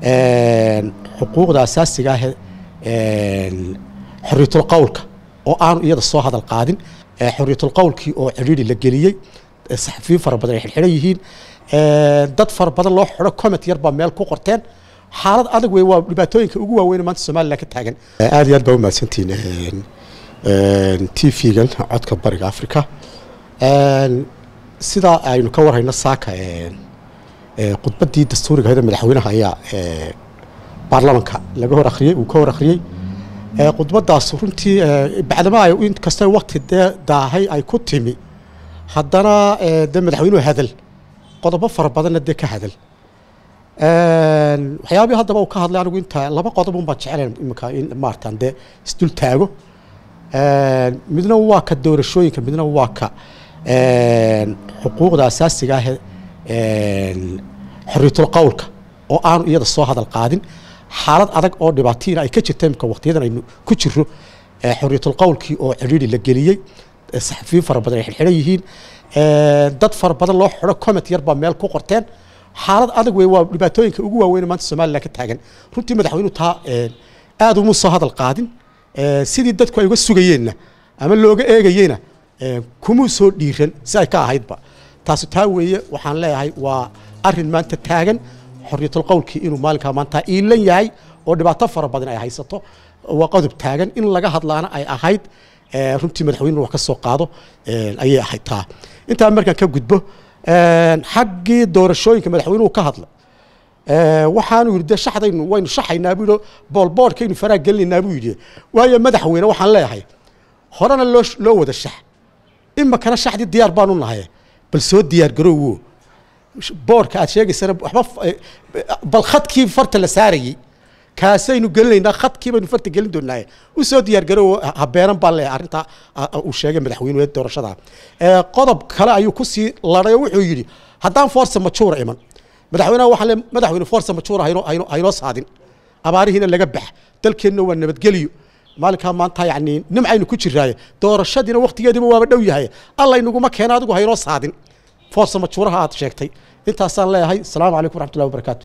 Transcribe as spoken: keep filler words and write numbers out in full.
xuquuqda asaasiga ah xorriyatul qowlka oo aan iyada soo hadal qaadin xorriyatul qowlkii oo ciriiri la geliyay saxafiyiin fara badan ay xidhan yihiin dad fara badan loo xidho comment yar baa meel ku qorteen xaalad adag wey waa dhibaatooyinka ugu waaweyn maanta Soomaaliland ka taagan aad iyo aad baa u mahadsantihiin T V-gan codka bariga Afrika sida aynu ka warhayno saaka khudbadii dastuuriga ah madaxweynaha ayaa baarlamaanka laga hor akhriyay uu ka hor akhriyay khudbadaas runtii bacdama ay in kasta waqti daahay ay ku timi haddana de madaxweynuhu hadal qodobo fara badan de ka hadal waxyaabaha haddaba uu ka hadlay anigu inta laba qodob un baan jecelahay imika in maartaan de isdul taago midna waa ka doorashooyinka midna waa ka xuquuqda asaasiga ah xorriyatul qowlka oo aan iyada soo hadal qaadin xaalad adag oo dhibaatooyin ay ka jirtay imika waqtiyadan aynu ku jirro xorriyatul qowlkii oo ciriiri la geliyay saxafiyiin fara badan ay xidhan yihiin dad fara badan loo xidho comment yar baa meel ku qorteen xaalad adag wey waa dhibaatooyinka ugu waaweyn maanta Soomaaliland ka taagan runtii madaxweynuhu taa aad uma soo hadal qaadin sidii dadku ay uga sugayeenna ama looga eegayeenna kuma soo dhiiran si ay ka ahaydba taas taa weeye waxaan leeyahay waa arrin maanta taagan xorriyatul qowlkii inuu maalinka maanta iilan yahay oo dhibaato fara badan ay haysato waa qodob taagan in laga hadlaana ay ahayd runtii madaxweynuhu wax ka soo qaado ayay ahayd taa inta markaan ka gudbo xaggii doorashooyinka madaxweynuhu ka hadlay waxaanu yiri shaxdaynu waynu shaxaynaa buu boolboorkaynu faraa gelinaynaa buu yiri waayo madaxweyne waxaan leeyahay horena loo loo wada shax imma kana shaxdii diyaar baan u nahay bal soo diyaar garoowo boorka aad sheegaysana waxba bal khadkii farta la saarayay kaasaynu gelinaynaa khadkii baynu farta gelin doonaa u soo diyaar garoowo habeeran baa leeyahay arrinta uu sheegay madaxweynuhu doorashada qodob kale ayuu ku sii laday wuxuu yiri haddaan force majuura iman madaxweynaha waxa le madaxweyne force majuura hayno hayno hayno saadin abaarihiina laga bax dalkeenna waa nabadgeliyo maalinka maanta yaani nimcaynu ku jiraaye doorashadiina waqtigeediba waaba dhow yahay alla inaguma keenay adigu hayno saadin force majuuraha aad sheegtay intaasaan leeyahay assalaamu calaykum waraxmatullaahi wabarakaatuh